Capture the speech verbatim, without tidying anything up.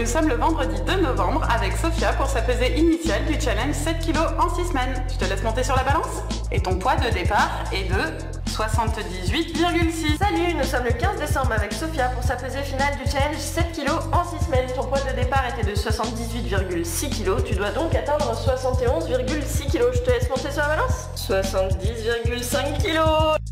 Nous sommes le vendredi deux novembre avec Sophia pour sa pesée initiale du challenge sept kilos en six semaines. Je te laisse monter sur la balance. Et ton poids de départ est de soixante-dix-huit virgule six. Salut, nous sommes le quinze décembre avec Sophia pour sa pesée finale du challenge sept kilos en six semaines. Ton poids de départ était de soixante-dix-huit virgule six kilos. Tu dois donc atteindre soixante et onze virgule six kilos. Je te laisse monter sur la balance. soixante-dix virgule cinq kilos.